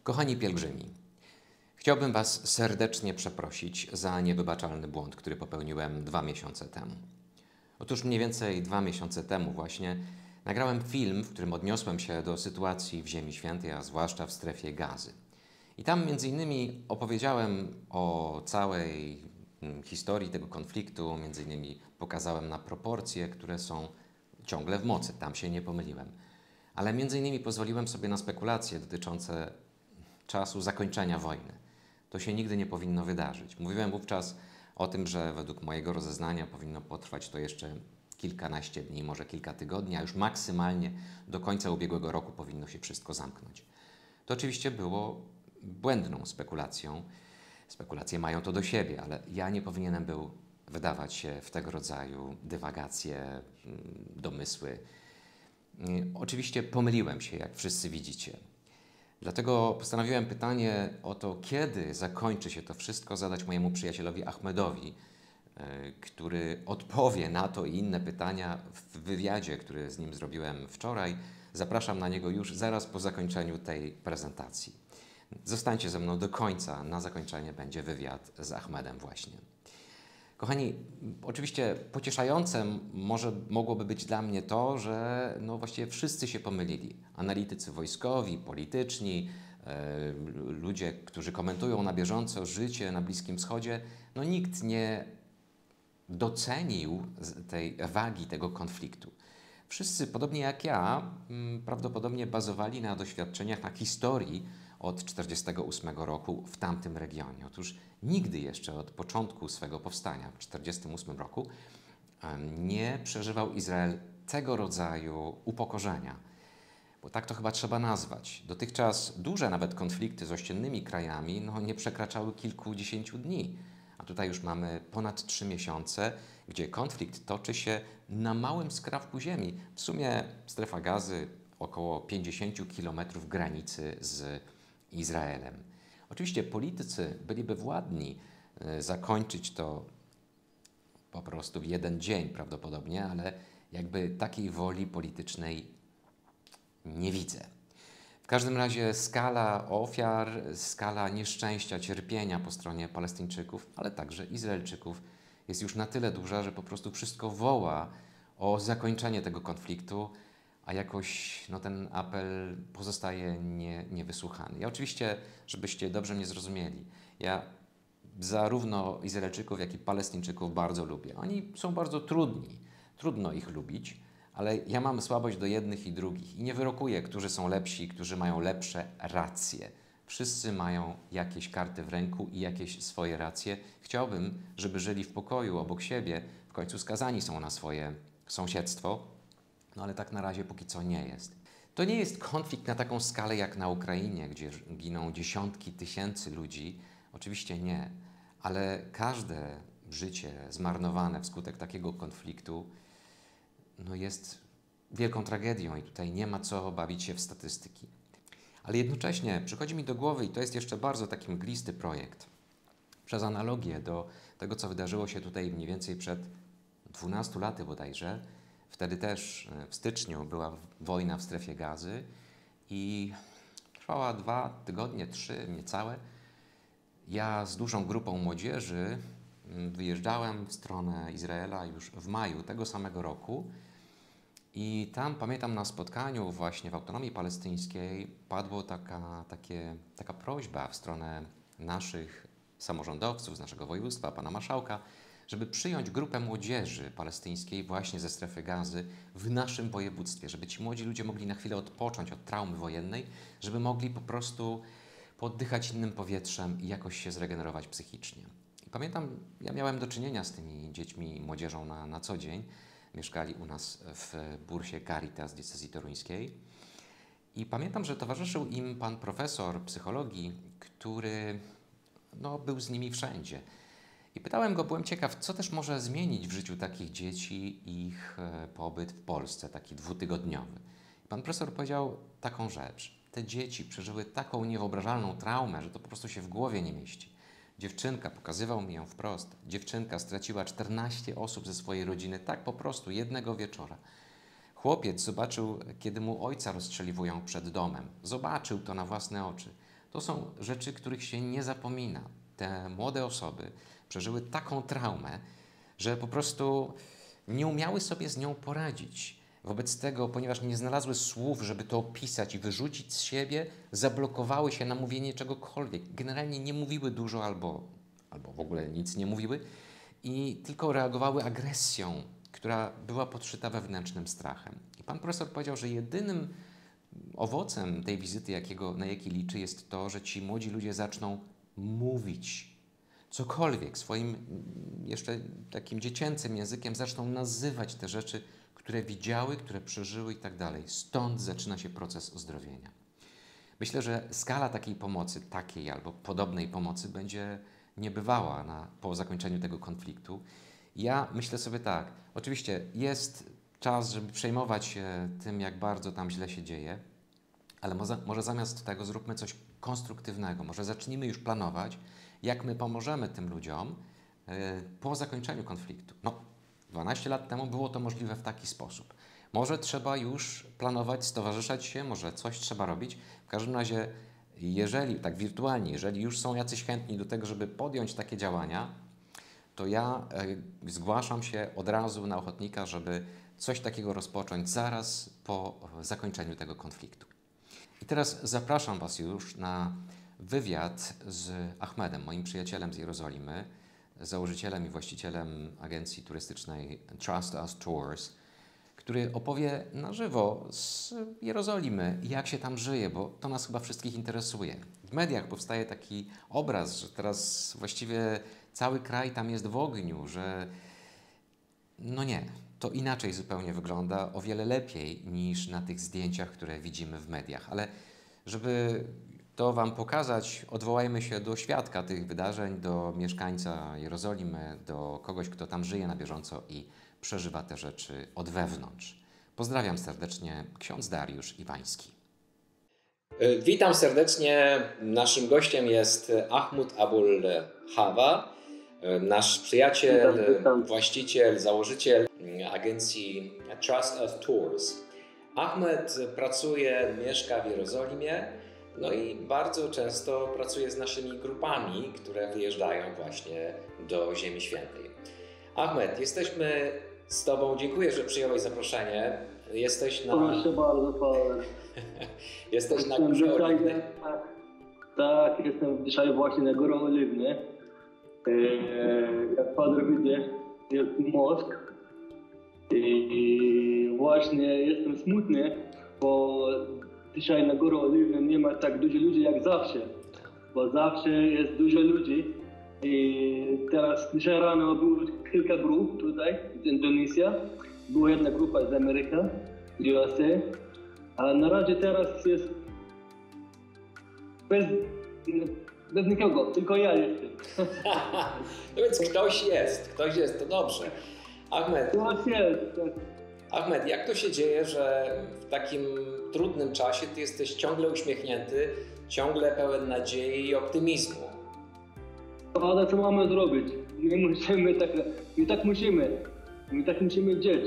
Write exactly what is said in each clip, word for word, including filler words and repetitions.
Kochani pielgrzymi, chciałbym Was serdecznie przeprosić za niewybaczalny błąd, który popełniłem dwa miesiące temu. Otóż mniej więcej dwa miesiące temu właśnie nagrałem film, w którym odniosłem się do sytuacji w Ziemi Świętej, a zwłaszcza w strefie Gazy. I tam między innymi opowiedziałem o całej mm, historii tego konfliktu, między innymi pokazałem na proporcje, które są ciągle w mocy, tam się nie pomyliłem. Ale między innymi pozwoliłem sobie na spekulacje dotyczące czasu zakończenia wojny. To się nigdy nie powinno wydarzyć. Mówiłem wówczas o tym, że według mojego rozeznania powinno potrwać to jeszcze kilkanaście dni, może kilka tygodni, a już maksymalnie do końca ubiegłego roku powinno się wszystko zamknąć. To oczywiście było błędną spekulacją. Spekulacje mają to do siebie, ale ja nie powinienem był wydawać się w tego rodzaju dywagacje, domysły. Oczywiście pomyliłem się, jak wszyscy widzicie. Dlatego postanowiłem pytanie o to, kiedy zakończy się to wszystko, zadać mojemu przyjacielowi Ahmedowi, który odpowie na to i inne pytania w wywiadzie, który z nim zrobiłem wczoraj. Zapraszam na niego już zaraz po zakończeniu tej prezentacji. Zostańcie ze mną do końca, na zakończenie będzie wywiad z Ahmedem właśnie. Kochani, oczywiście pocieszające może mogłoby być dla mnie to, że no właściwie wszyscy się pomylili. Analitycy wojskowi, polityczni, e, ludzie, którzy komentują na bieżąco życie na Bliskim Wschodzie, no nikt nie docenił tej wagi tego konfliktu. Wszyscy, podobnie jak ja, prawdopodobnie bazowali na doświadczeniach, na historii od tysiąc dziewięćset czterdziestego ósmego roku w tamtym regionie. Otóż nigdy jeszcze od początku swego powstania w tysiąc dziewięćset czterdziestym ósmym roku nie przeżywał Izrael tego rodzaju upokorzenia, bo tak to chyba trzeba nazwać. Dotychczas duże nawet konflikty z ościennymi krajami no, nie przekraczały kilkudziesięciu dni, a tutaj już mamy ponad trzy miesiące, gdzie konflikt toczy się na małym skrawku ziemi. W sumie strefa Gazy około pięćdziesiąt kilometrów granicy z Izraelem. Oczywiście politycy byliby władni zakończyć to po prostu w jeden dzień prawdopodobnie, ale jakby takiej woli politycznej nie widzę. W każdym razie skala ofiar, skala nieszczęścia, cierpienia po stronie Palestyńczyków, ale także Izraelczyków jest już na tyle duża, że po prostu wszystko woła o zakończenie tego konfliktu, a jakoś no, ten apel pozostaje nie, niewysłuchany. Ja oczywiście, żebyście dobrze mnie zrozumieli, ja zarówno Izraelczyków, jak i Palestyńczyków bardzo lubię. Oni są bardzo trudni, trudno ich lubić, ale ja mam słabość do jednych i drugich i nie wyrokuję, którzy są lepsi, którzy mają lepsze racje. Wszyscy mają jakieś karty w ręku i jakieś swoje racje. Chciałbym, żeby żyli w pokoju obok siebie, w końcu skazani są na swoje sąsiedztwo, no ale tak na razie póki co nie jest. To nie jest konflikt na taką skalę jak na Ukrainie, gdzie giną dziesiątki tysięcy ludzi. Oczywiście nie, ale każde życie zmarnowane wskutek takiego konfliktu no jest wielką tragedią i tutaj nie ma co bawić się w statystyki. Ale jednocześnie przychodzi mi do głowy, i to jest jeszcze bardzo taki mglisty projekt, przez analogię do tego, co wydarzyło się tutaj mniej więcej przed dwunastu laty bodajże. Wtedy też w styczniu była wojna w strefie Gazy i trwała dwa tygodnie, trzy, niecałe. Ja z dużą grupą młodzieży wyjeżdżałem w stronę Izraela już w maju tego samego roku i tam pamiętam na spotkaniu właśnie w Autonomii Palestyńskiej padła taka, takie, taka prośba w stronę naszych samorządowców z naszego województwa, pana marszałka, żeby przyjąć grupę młodzieży palestyńskiej właśnie ze strefy Gazy w naszym województwie, żeby ci młodzi ludzie mogli na chwilę odpocząć od traumy wojennej, żeby mogli po prostu poddychać innym powietrzem i jakoś się zregenerować psychicznie. I pamiętam, ja miałem do czynienia z tymi dziećmi i młodzieżą na, na co dzień. Mieszkali u nas w bursie Caritas diecezji toruńskiej. I pamiętam, że towarzyszył im pan profesor psychologii, który no, był z nimi wszędzie. I pytałem go, byłem ciekaw, co też może zmienić w życiu takich dzieci ich pobyt w Polsce, taki dwutygodniowy. I pan profesor powiedział taką rzecz. Te dzieci przeżyły taką niewyobrażalną traumę, że to po prostu się w głowie nie mieści. Dziewczynka, pokazywał mi ją wprost, dziewczynka straciła czternaście osób ze swojej rodziny tak po prostu jednego wieczora. Chłopiec zobaczył, kiedy mu ojca rozstrzeliwują przed domem. Zobaczył to na własne oczy. To są rzeczy, których się nie zapomina. Te młode osoby przeżyły taką traumę, że po prostu nie umiały sobie z nią poradzić. Wobec tego, ponieważ nie znalazły słów, żeby to opisać i wyrzucić z siebie, zablokowały się na mówienie czegokolwiek. Generalnie nie mówiły dużo albo, albo w ogóle nic nie mówiły i tylko reagowały agresją, która była podszyta wewnętrznym strachem. I pan profesor powiedział, że jedynym owocem tej wizyty, jakiego, na jaki liczy, jest to, że ci młodzi ludzie zaczną mówić cokolwiek swoim jeszcze takim dziecięcym językiem, zaczną nazywać te rzeczy, które widziały, które przeżyły i tak dalej. Stąd zaczyna się proces ozdrowienia. Myślę, że skala takiej pomocy, takiej albo podobnej pomocy będzie niebywała na, po zakończeniu tego konfliktu. Ja myślę sobie tak, oczywiście jest czas, żeby przejmować się tym, jak bardzo tam źle się dzieje, ale może, może zamiast tego zróbmy coś konstruktywnego. Może zacznijmy już planować, jak my pomożemy tym ludziom yy, po zakończeniu konfliktu. No, dwanaście lat temu było to możliwe w taki sposób. Może trzeba już planować, stowarzyszać się, może coś trzeba robić. W każdym razie, jeżeli, tak wirtualnie, jeżeli już są jacyś chętni do tego, żeby podjąć takie działania, to ja y, zgłaszam się od razu na ochotnika, żeby coś takiego rozpocząć zaraz po zakończeniu tego konfliktu. I teraz zapraszam Was już na wywiad z Ahmedem, moim przyjacielem z Jerozolimy, założycielem i właścicielem agencji turystycznej Trust Us Tours, który opowie na żywo z Jerozolimy, jak się tam żyje, bo to nas chyba wszystkich interesuje. W mediach powstaje taki obraz, że teraz właściwie cały kraj tam jest w ogniu, że no nie, to inaczej zupełnie wygląda, o wiele lepiej niż na tych zdjęciach, które widzimy w mediach. Ale żeby to Wam pokazać, odwołajmy się do świadka tych wydarzeń, do mieszkańca Jerozolimy, do kogoś, kto tam żyje na bieżąco i przeżywa te rzeczy od wewnątrz. Pozdrawiam serdecznie, ksiądz Dariusz Iwański. Witam serdecznie. Naszym gościem jest Ahmud Abul Hawa, nasz przyjaciel, witam, witam. właściciel, założyciel agencji Trust Us Tours. Ahmed pracuje, mieszka w Jerozolimie, no i bardzo często pracuje z naszymi grupami, które wyjeżdżają właśnie do Ziemi Świętej. Ahmed, jesteśmy z Tobą, dziękuję, że przyjąłeś zaproszenie. Jesteś na... Proszę bardzo, Paweł. Jesteś na Górze Oliwnej. Tak, tak, jestem dzisiaj właśnie na Górze Oliwnej. Jak Pan widzi, jest most. I właśnie jestem smutny, bo dzisiaj na Górze Oliwnej nie ma tak dużo ludzi jak zawsze. Bo zawsze jest dużo ludzi. I teraz dzisiaj rano było kilka grup tutaj z Indonezji. Była jedna grupa z Ameryki, z U S A. A na razie teraz jest bez, bez nikogo, tylko ja jestem. No więc ktoś jest, ktoś jest, to dobrze. Ahmed, ktoś jest. Ahmed, jak to się dzieje, że w takim trudnym czasie Ty jesteś ciągle uśmiechnięty, ciągle pełen nadziei i optymizmu? Ale co mamy zrobić? My musimy tak, my tak musimy, my tak musimy dzieć.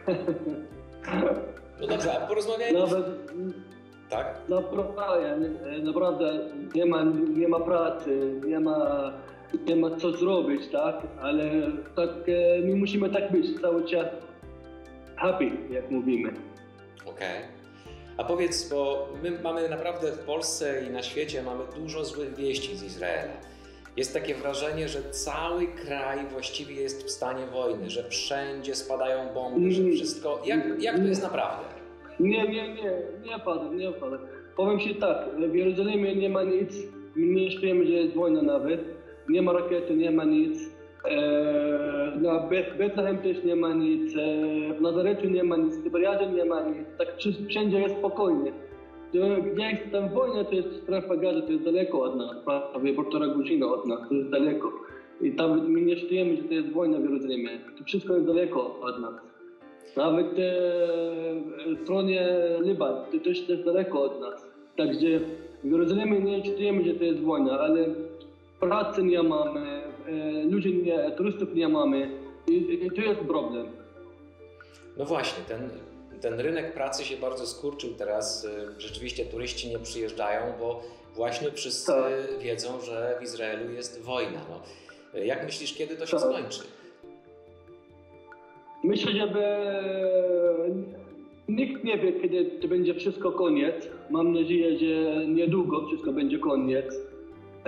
No dobrze, a porozmawiajmy. Nawet, tak? Naprawdę, naprawdę nie ma, nie ma pracy, nie ma, nie ma co zrobić, tak? Ale tak, my musimy tak być cały czas happy, jak mówimy. Okej. Okay. A powiedz, bo my mamy naprawdę w Polsce i na świecie mamy dużo złych wieści z Izraela. Jest takie wrażenie, że cały kraj właściwie jest w stanie wojny, że wszędzie spadają bomby, że wszystko... Jak, jak to jest naprawdę? Nie, nie, nie, nie pada, nie pada. Powiem Ci tak, w Jerozolimie nie ma nic, my nie czujemy, że jest wojna nawet. Nie ma rakiety, nie ma nic. Eee, na Betlehem też nie ma nic, eee, w Nazaretu nie ma nic, w Tyberiadzie nie ma nic. Tak wszędzie jest spokojnie. Gdzie jest tam wojna, to jest strefa Gazy, to jest daleko od nas, prawie półtora godziny od nas, to jest daleko. I tam my nie czujemy, że to jest wojna w Jerozolimie. To wszystko jest daleko od nas. Nawet e, w stronie Liban, to też jest daleko od nas. Także w Jerozolimie nie czujemy, że to jest wojna, ale pracy nie mamy, e, ludzi nie, turystów nie mamy i, i to jest problem. No właśnie, ten... Ten rynek pracy się bardzo skurczył teraz, rzeczywiście turyści nie przyjeżdżają, bo właśnie wszyscy Tak. wiedzą, że w Izraelu jest wojna. No, jak myślisz, kiedy to się Tak. skończy? Myślę, że nikt nie wie, kiedy to będzie wszystko koniec. Mam nadzieję, że niedługo wszystko będzie koniec. E,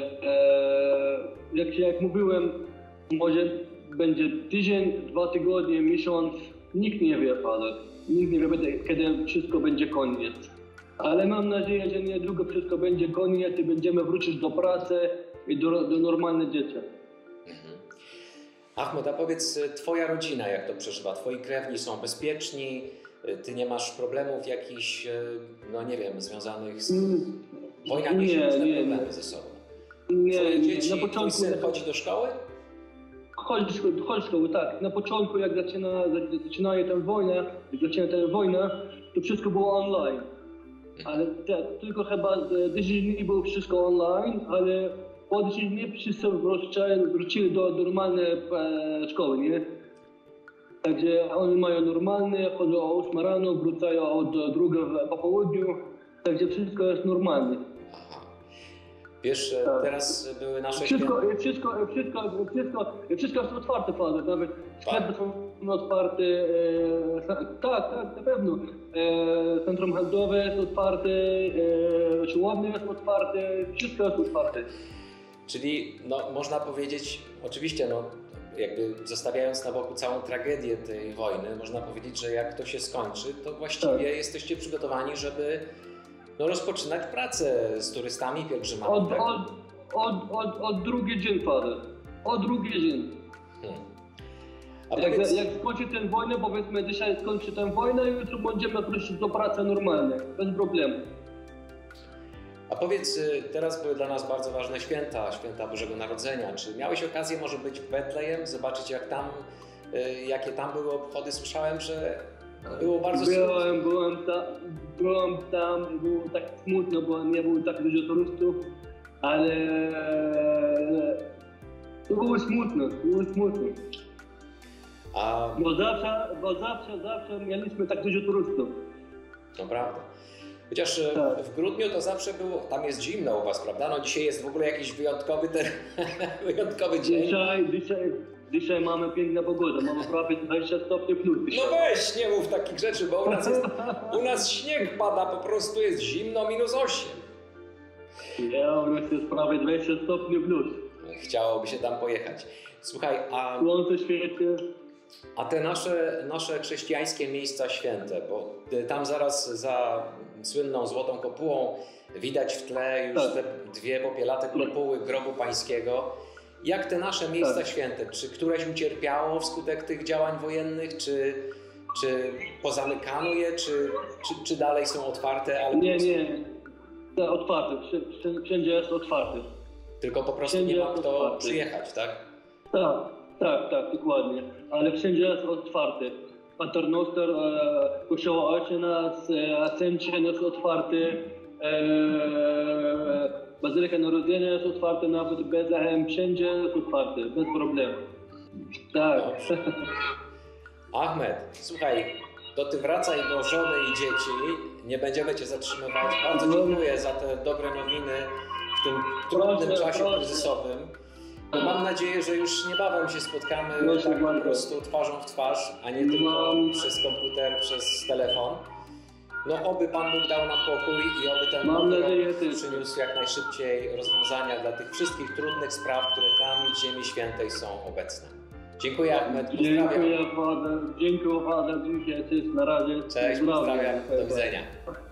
e, jak, jak mówiłem, może będzie tydzień, dwa tygodnie, miesiąc. Nikt nie wie, ale nikt nie wie, kiedy wszystko będzie koniec. Ale mam nadzieję, że niedługo wszystko będzie koniec i będziemy wrócić do pracy i do, do normalnych dzieci. Mhm. Ahmed, a powiedz, twoja rodzina jak to przeżywa? Twoi krewni są bezpieczni? Ty nie masz problemów jakichś, no nie wiem, związanych z... Wojna niesie Nie, różne nie, problemy nie. ze sobą. Nie, Twoje nie, dzieci, na twój początku syn chodzi do szkoły? chodzi, chodzi szkoły, tak. Na początku jak zaczyna, zaczynaje tę wojnę, jak zaczyna tę wojnę, to wszystko było online. Ale te, tylko chyba dziesięć dni było wszystko online, ale po dziesięciu dni wszyscy wrócili, wrócili do normalnej e, szkoły, nie? Także oni mają normalne, chodzą o ósmej rano, wracają od drugiej po południu, także wszystko jest normalne. Aha. Wiesz, Tak. teraz były nasze Wszystko, święta. wszystko, wszystko, wszystko, wszystko jest otwarte, Father. Nawet sklepy są otwarte, e, tak, tak, na pewno. E, centrum handlowe jest otwarte, e, siłownie jest otwarte, wszystko jest otwarte. Czyli no, można powiedzieć, oczywiście no, jakby zostawiając na boku całą tragedię tej wojny, można powiedzieć, że jak to się skończy, to właściwie Tak. jesteście przygotowani, żeby no, rozpoczynać pracę z turystami, pielgrzymami. Od, tak? od, od, od, od drugi dzień, Father. Od drugi dzień. Hmm. A Jak, powiedz, jak skończy tę wojnę, powiedzmy dzisiaj skończy tę wojnę, jutro będziemy wrócić do pracy normalnie, bez problemu. a powiedz, y, teraz były dla nas bardzo ważne święta, święta Bożego Narodzenia. Czy miałeś okazję może być w Betlejem, zobaczyć jak tam, y, jakie tam były obchody? Słyszałem, że było bardzo smutno. Byłem, byłem, ta, byłem tam, było tak smutno, bo nie było tak dużo turystów, ale to było smutno, było smutno. A Bo zawsze, bo zawsze, zawsze mieliśmy tak dużo turystów. to prawda. Chociaż y, Tak. w grudniu to zawsze było, tam jest zimno u Was, prawda? No dzisiaj jest w ogóle jakiś wyjątkowy, ten, wyjątkowy dzień. Dzisiaj, dzisiaj, dzisiaj mamy piękną pogodę, mamy prawie dwadzieścia stopni plus No dzisiaj. weź, nie mów takich rzeczy, bo u nas, jest, u nas śnieg pada, po prostu jest zimno, minus osiem. Ja, u nas jest prawie dwadzieścia stopni plus. Chciałoby się tam pojechać. Słuchaj, a, Słońce świeci. a te nasze, nasze chrześcijańskie miejsca święte, bo tam zaraz za słynną Złotą Kopułą widać w tle już Tak. te dwie popielate kopuły grobu pańskiego. Jak te nasze miejsca Tak. święte? Czy któreś ucierpiało wskutek tych działań wojennych? Czy, czy pozamykano je? Czy, czy, czy dalej są otwarte? Ale Nie, po prostu, nie, to otwarte, Wszy- wszędzie jest otwarte. tylko po prostu nie Wszędzie ma jest kto otwarte. przyjechać, tak? Tak, tak, tak, dokładnie. Ale wszędzie jest otwarte. Paternoster, e, Kościoła Ojczyzny, e, Ascension jest otwarty, e, Bazylia Narodzenia jest otwarta, nawet Betlehem, wszędzie jest otwarte, bez problemu. Tak. Dobrze. Ahmed, słuchaj, to ty wracaj do żony i dzieci, nie będziemy cię zatrzymywać. Bardzo No. dziękuję za te dobre nowiny w tym trudnym Proszę, czasie proszę. kryzysowym. No, mam nadzieję, że już niebawem się spotkamy Proszę tak po bardzo. prostu twarzą w twarz, a nie tylko Mam- przez komputer, przez telefon. No oby Pan Bóg dał nam pokój i oby ten Mam nowy nadzieję rok też. przyniósł jak najszybciej rozwiązania dla tych wszystkich trudnych spraw, które tam w Ziemi Świętej są obecne. Dziękuję Ahmed, pozdrawiam. Dziękuję, Father. Dziękuję, Father. Dziękuję, cześć, na razie. Cześć, pozdrawiam, do widzenia.